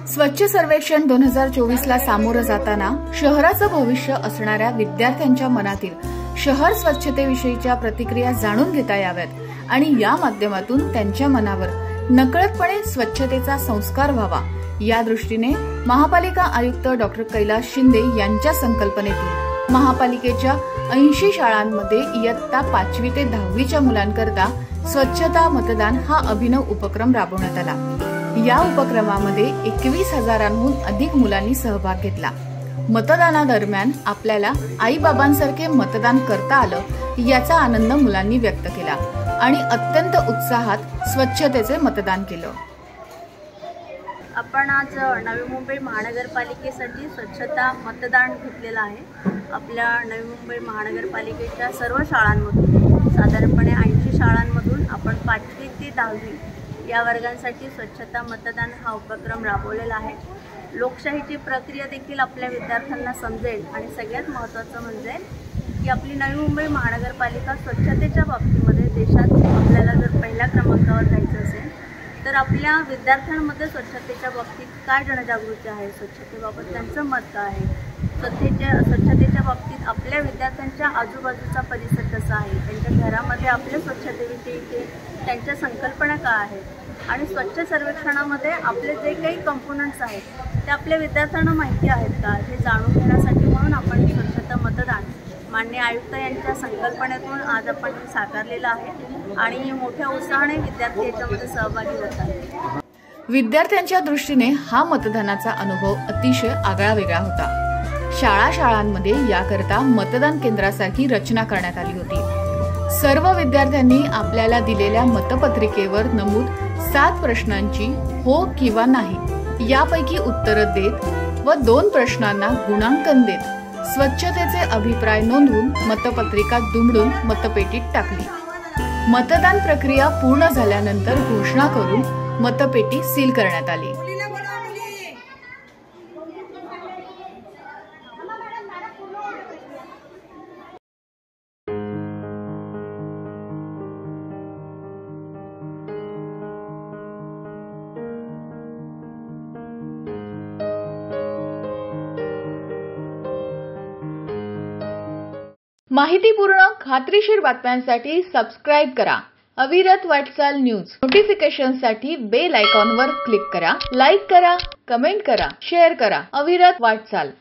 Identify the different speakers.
Speaker 1: स्वच्छ सर्वेक्षण 2024 ला सामोरं जाताना शहराचं भविष्य असणाऱ्या विद्यार्थ्यांच्या मनातील शहर स्वच्छतेविषयीच्या प्रतिक्रिया जाणून घेता याव्यात आणि या माध्यमातून त्यांच्या मनावर नकळतपणे स्वच्छतेचा संस्कार व्हावा या दृष्टीने महापालिका आयुक्त डॉक्टर कैलास शिंदे यांच्या संकल्पनेतून महापालिकेच्या 80 शाळांमध्ये इयत्ता 5वी ते 10वीच्या मुलांकरता स्वच्छता मतदान हा अभिनव उपक्रम राबवण्यात आला। या उपक्रमामध्ये 21,000हून अधिक मुलांनी सहभाग घेतला। मतदानादरम्यान आपल्याला आई-बाबांसारखे मतदान करता आलं याचा आनंद मुलांनी व्यक्त केला आणि अत्यंत उत्साहात स्वच्छतेचे मतदान केलं।
Speaker 2: आपण आज नवी मुंबई महानगरपालिकेसाठी स्वच्छता मतदान घेतलेलं आहे। आपल्या नवी मुंबई महानगरपालिकेच्या सर्व शाळांमधून साधारणपणे 80 शाळांमधून आपण 5वी ते 10वी या वर्गांसाठी स्वच्छता मतदान हा उपक्रम राबवलेला आहे। लोकशाहीची प्रक्रिया देखील आपल्या विद्यार्थ्यांना समजेल आणि सगळ्यात महत्त्वाचं म्हणजे की आपली नवी मुंबई महानगरपालिका स्वच्छतेच्या बाबतीमध्ये देशात आपल्याला जर पहिल्या क्रमांकावर जायचं असेल तर आपल्या विद्यार्थ्यांमध्ये स्वच्छतेच्या बाबतीत काय जनजागृती आहे, स्वच्छतेबाबत त्यांचं मत काय आहे, स्वच्छतेच्या बाबतीत आपल्या विद्यार्थ्यांच्या आजूबाजूचा परिसर कसा आहे, त्यांच्या घरामध्ये आपल्या स्वच्छतेविषयी त्यांच्या संकल्पना काय आहेत आणि स्वच्छ सर्वेक्षणामध्ये आपले जे काही कंपोनंट्स आहेत ते आपल्या विद्यार्थ्यांना माहिती आहेत का हे जाणून घेण्यासाठी म्हणून आपण स्वच्छता मतदान माननीय आयुक्त यांच्या संकल्पनेतून आज आपण साकारलेलं आहे आणि मोठ्या उत्साहाने विद्यार्थी याच्यामध्ये सहभागी होत आहेत।
Speaker 1: विद्यार्थ्यांच्या दृष्टीने हा मतदानाचा अनुभव अतिशय आगळा वेगळा होता। शाळांमध्ये याकरता मतदान केंद्रासारखी रचना करण्यात आली होती। सर्व विद्यार्थ्यांनी आपल्याला दिलेल्या मतपत्रिकेवर नमूद 7 प्रश्नांची हो किंवा नाही यापैकी उत्तरं देत व 2 प्रश्नांना गुणांकन देत स्वच्छतेचे अभिप्राय नोंदवून मतपत्रिका दुमडून मतपेटीत टाकली। मतदान प्रक्रिया पूर्ण झाल्यानंतर घोषणा करून मतपेटी सील करण्यात आली। माहितीपूर्ण खात्रीशीर बातम्यांसाठी सबस्क्राइब करा अविरत वाटचाल न्यूज। नोटिफिकेशनसाठी बेल आयकॉनवर क्लिक करा, लाईक करा, कमेंट करा, शेअर करा। अविरत वाटचाल।